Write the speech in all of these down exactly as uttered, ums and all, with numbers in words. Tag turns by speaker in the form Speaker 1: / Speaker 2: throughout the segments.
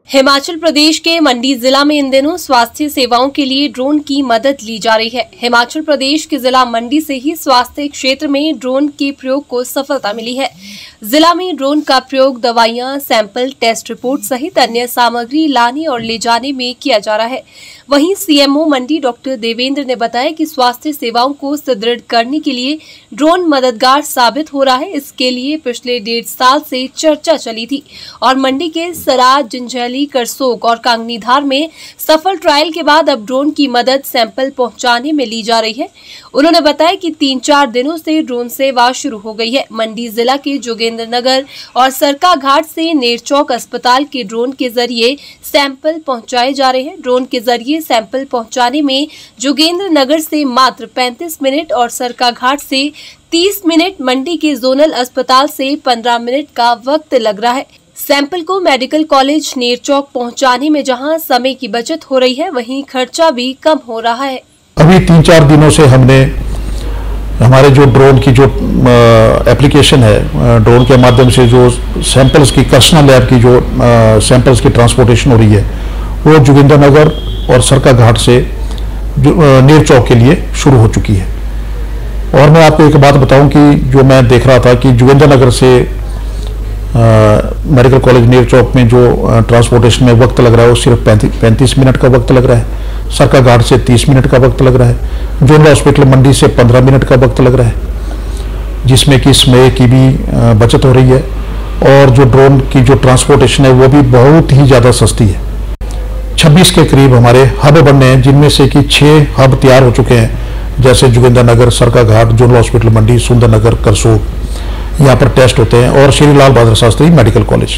Speaker 1: हिमाचल प्रदेश के मंडी जिला में इन दिनों स्वास्थ्य सेवाओं के लिए ड्रोन की मदद ली जा रही है। हिमाचल प्रदेश के जिला मंडी से ही स्वास्थ्य क्षेत्र में ड्रोन के प्रयोग को सफलता मिली है। जिला में ड्रोन का प्रयोग दवाइयां, सैंपल, टेस्ट रिपोर्ट सहित अन्य सामग्री लाने और ले जाने में किया जा रहा है। वहीं सीएमओ मंडी डॉक्टर देवेंद्र ने बताया कि स्वास्थ्य सेवाओं को सुदृढ़ करने के लिए ड्रोन मददगार साबित हो रहा है। इसके लिए पिछले डेढ़ साल से चर्चा चली थी और मंडी के सराज, जंजैहली, करसोग और कांगनीधार में सफल ट्रायल के बाद अब ड्रोन की मदद सैंपल पहुंचाने में ली जा रही है। उन्होंने बताया कि तीन चार दिनों से ड्रोन सेवा शुरू हो गई है। मंडी जिला के जोगेंद्र नगर और सरका घाट से नेरचौक अस्पताल के ड्रोन के जरिए सैंपल पहुंचाए जा रहे हैं। ड्रोन के जरिए सैंपल पहुंचाने में जोगेंद्र नगर से मात्र पैंतीस मिनट और सरका घाट से तीस मिनट, मंडी के जोनल अस्पताल से पंद्रह मिनट का वक्त लग रहा है। सैंपल को मेडिकल कॉलेज नेरचौक पहुंचाने में जहां समय की बचत हो रही है, वहीं खर्चा भी कम हो रहा है।
Speaker 2: अभी तीन चार दिनों से हमने हमारे जो ड्रोन की जो एप्लीकेशन है, ड्रोन के माध्यम से जो सैंपल्स की कृष्णा लैब की जो सैंपल्स की ट्रांसपोर्टेशन हो रही है, वो जोगिंद्र नगर और सरका घाट से नेरचौक के लिए शुरू हो चुकी है। और मैं आपको एक बात बताऊं कि जो मैं देख रहा था कि जोगिंद्र नगर से मेडिकल कॉलेज नेरचौक में जो ट्रांसपोर्टेशन में वक्त लग रहा है वो सिर्फ पैंतीस मिनट का वक्त लग रहा है। सरका घाट से तीस मिनट का वक्त लग रहा है। जोनल हॉस्पिटल मंडी से पंद्रह मिनट का वक्त लग रहा है, जिसमें कि समय की भी बचत हो रही है। और जो ड्रोन की जो ट्रांसपोर्टेशन है वो भी बहुत ही ज़्यादा सस्ती है। छब्बीस के करीब हमारे हब बनने हैं, जिनमें से कि छः हब तैयार हो चुके हैं, जैसे जोगिंद्र नगर, सरका घाट, जोनल हॉस्पिटल मंडी, सुंदर नगर, करसोग, यहाँ पर टेस्ट होते हैं, और श्री लाल बहादुर शास्त्री मेडिकल कॉलेज।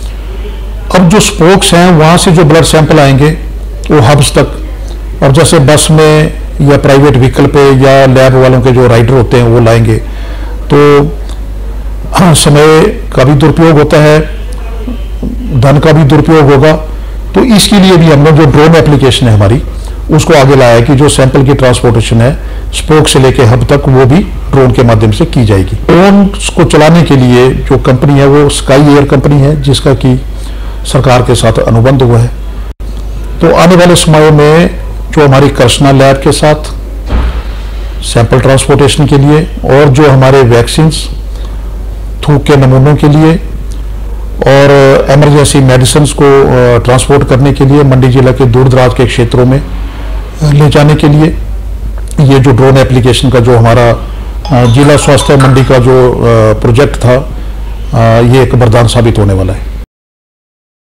Speaker 2: अब जो स्पोक्स हैं वहाँ से जो ब्लड सैंपल आएंगे वो हब्स तक, और जैसे बस में या प्राइवेट व्हीकल पे या लैब वालों के जो राइडर होते हैं वो लाएंगे, तो हाँ, समय का भी दुरुपयोग होता है, धन का भी दुरुपयोग होगा। तो इसके लिए भी हमने जो ड्रोन एप्लीकेशन है हमारी, उसको आगे लाया है कि जो सैंपल की ट्रांसपोर्टेशन है स्पोक से लेके हब तक, वो भी ड्रोन के माध्यम से की जाएगी। ड्रोन को चलाने के लिए जो कंपनी है वो स्काई एयर कंपनी है, जिसका कि सरकार के साथ अनुबंध हुआ है। तो आने वाले समय में जो हमारी कृष्णा लैब के साथ सैंपल ट्रांसपोर्टेशन के लिए, और जो हमारे वैक्सीन्स, थूक के नमूनों के लिए, और इमरजेंसी मेडिसिन को ट्रांसपोर्ट करने के लिए मंडी जिला के दूर दराज के क्षेत्रों में ले जाने के लिए, ये जो ड्रोन एप्लीकेशन का जो हमारा जिला स्वास्थ्य मंडी का जो प्रोजेक्ट था, ये एक वरदान साबित होने वाला है।